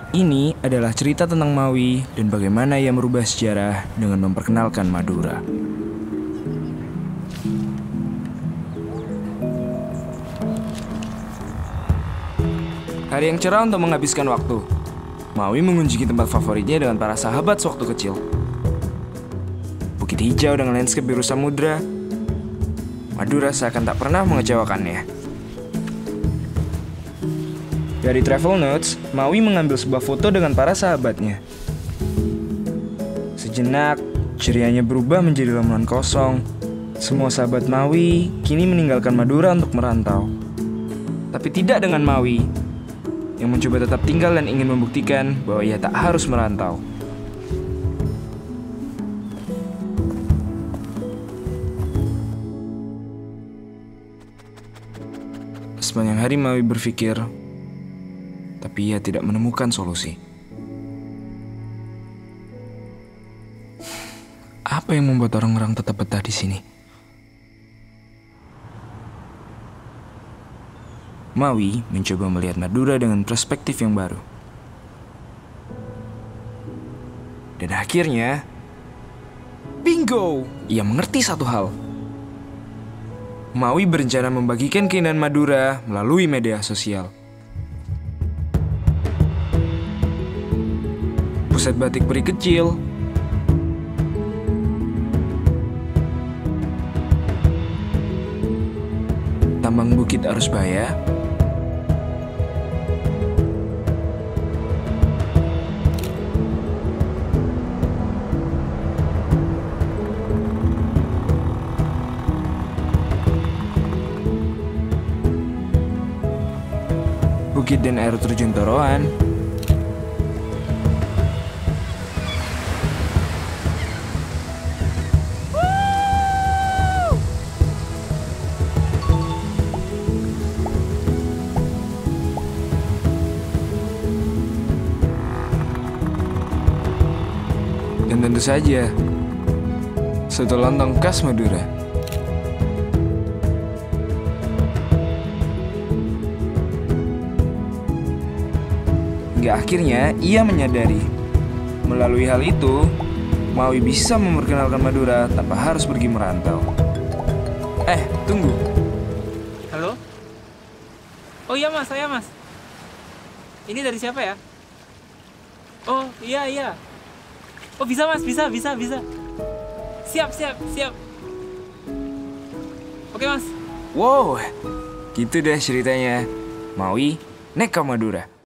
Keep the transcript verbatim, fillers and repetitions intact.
Ini adalah cerita tentang Maui dan bagaimana ia merubah sejarah dengan memperkenalkan Madura. Hari yang cerah untuk menghabiskan waktu. Maui mengunjungi tempat favoritnya dengan para sahabat sewaktu kecil. Bukit hijau dengan landscape biru samudra. Madura seakan tak pernah mengecewakannya. Dari travel notes, Maui mengambil sebuah foto dengan para sahabatnya. Sejenak, cerianya berubah menjadi lamunan kosong. Semua sahabat Maui kini meninggalkan Madura untuk merantau. Tapi tidak dengan Maui, yang mencoba tetap tinggal dan ingin membuktikan bahwa ia tak harus merantau. Sepanjang hari Maui berpikir, tapi ia tidak menemukan solusi. Apa yang membuat orang-orang tetap betah di sini? Maui mencoba melihat Madura dengan perspektif yang baru. Dan akhirnya, bingo! Ia mengerti satu hal. Maui berencana membagikan keindahan Madura melalui media sosial. Pusat batik peri kecil, tambang bukit arus baya, bukit dan air terjun Toroan, dan tentu saja soto lontong khas Madura. Hingga akhirnya ia menyadari, melalui hal itu, Maui bisa memperkenalkan Madura tanpa harus pergi merantau. Eh, tunggu. Halo? Oh iya mas, saya mas. Ini dari siapa ya? Oh iya iya. Oh bisa mas, bisa, bisa, bisa. Siap, siap, siap. Oke mas. Wow, gitu deh ceritanya. Maui naik ke Madura.